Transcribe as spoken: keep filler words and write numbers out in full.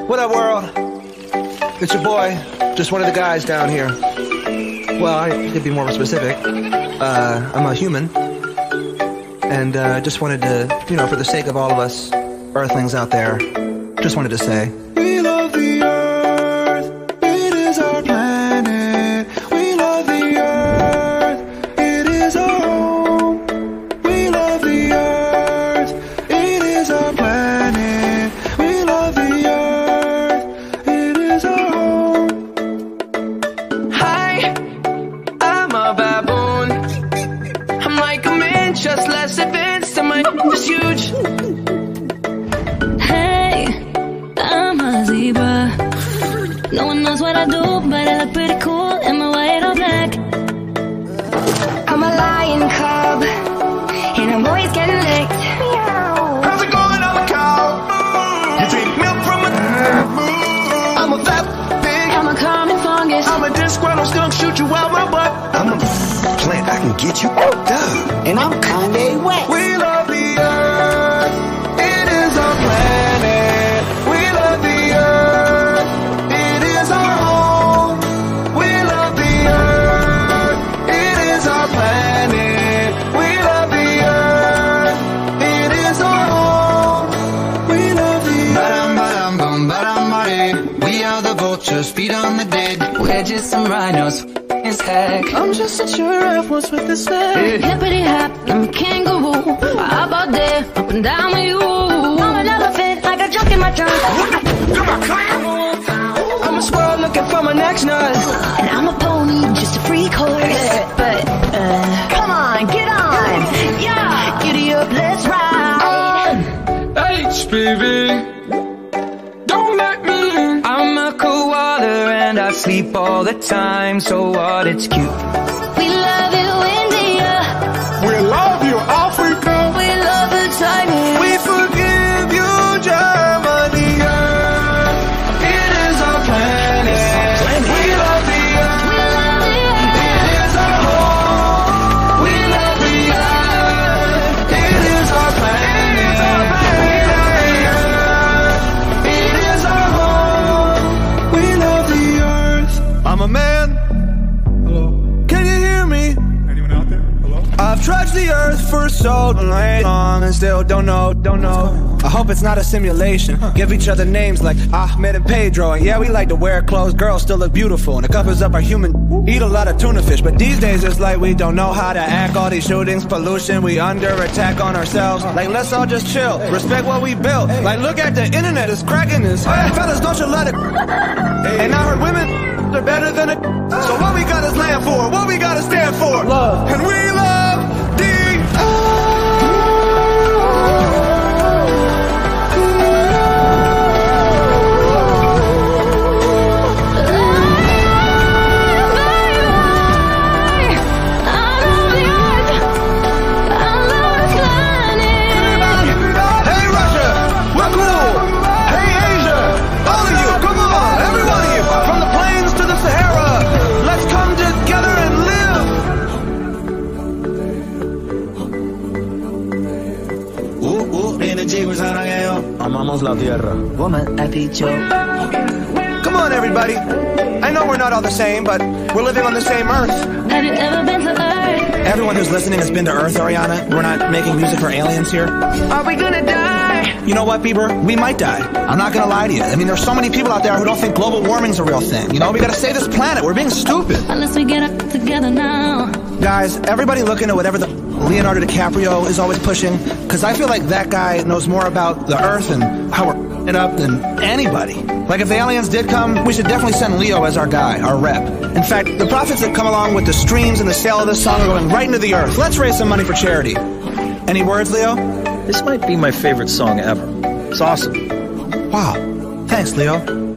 What up, world? It's your boy, just one of the guys down here. Well, I could be more specific. Uh, I'm a human. And uh, just wanted to, you know, for the sake of all of us earthlings out there, just wanted to say, we love the earth, it is our planet. We love the earth, it is our home. We love the earth, it is our planet. We love the earth, it is our home. Hi, I'm a baboon. I'm like a man, just less advanced, and my is huge. Hey, I'm a zebra. No one knows what I do, but I look pretty cool in my white or black. I'm a lion cub, and I'm always getting licked. How's it going, I'm a cow? You drink milk from a... I'm a fat pig. I'm a common fungus. I'm a disgruntled skunk, shoot you out my butt. I'm a plant, I can get you down. And I'm Kanye West. We love the earth, it is our planet. We love the earth, it is our home. We love the earth, it is our planet. We love the earth, it is our home. We love the earth. Ba-dum, ba-dum, ba-dum, ba-dum. We are the vultures, feed on the dead. We're just some rhinos, f***ing heck. I'm just a giraffe, what's with this leg? Hippity hop, I'm a kangaroo. How about there, up and down with you? I'm an elephant, like a junk in my trunk. I'm a squirrel looking for my next nut. And I'm a pony, just a freak horse. But, uh, come on, get on. Yeah, giddy up, let's ride. H P V, don't let me in. I'm a koala and I sleep all the time. So what, it's cute. We love you, India. We love you, Africa. We love the Chinese. We forgive you, Germany. It is our planet. We love the earth. It is our home. We love the earth. It is our planet. We love the earth. It is our home. We love the earth. I'm a man. Hello. Can you hear me? Anyone out there? Hello? I've trudged the earth for so long and still don't know, don't know. I hope it's not a simulation. Give each other names like Ahmed and Pedro. And yeah, we like to wear clothes, girls still look beautiful. And it covers up our human, eat a lot of tuna fish. But these days it's like we don't know how to act. All these shootings, pollution, we under attack on ourselves. Like let's all just chill, respect what we built. Like look at the internet, it's cracking this. Fellas, don't you let it. And I heard women are better than it. So what we gotta stand for, what we gotta stand for. Love. And we love the earth. Amamos la tierra. Woman, I beat you. Come on, everybody. I know we're not all the same, but we're living on the same earth. Have you ever been to Earth? Everyone who's listening has been to Earth, Ariana. We're not making music for aliens here. Are we gonna die? You know what, Bieber? We might die. I'm not gonna lie to you. I mean, there's so many people out there who don't think global warming's a real thing. You know, we gotta save this planet. We're being stupid. Unless we get it together now. Guys, everybody look into whatever the Leonardo DiCaprio is always pushing, because I feel like that guy knows more about the Earth and how we're it up than anybody. Like if the aliens did come, we should definitely send Leo as our guy, our rep. In fact, the profits that come along with the streams and the sale of this song are going right into the Earth. Let's raise some money for charity. Any words, Leo? This might be my favorite song ever. It's awesome. Wow. Thanks, Leo.